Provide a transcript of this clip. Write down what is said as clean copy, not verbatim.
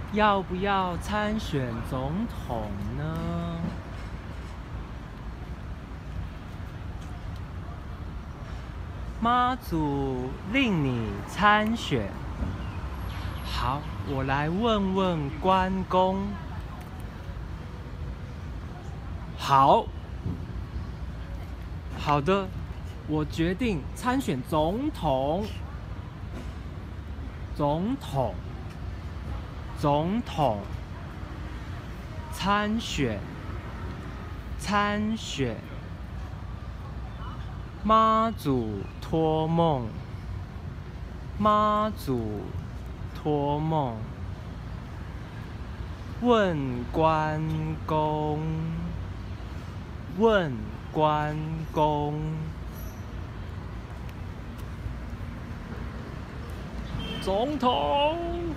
要不要参选总统呢？妈祖令你参选，好，我来问问关公。好的，我决定参选总统。总统，参选，妈祖托梦，问关公，总统。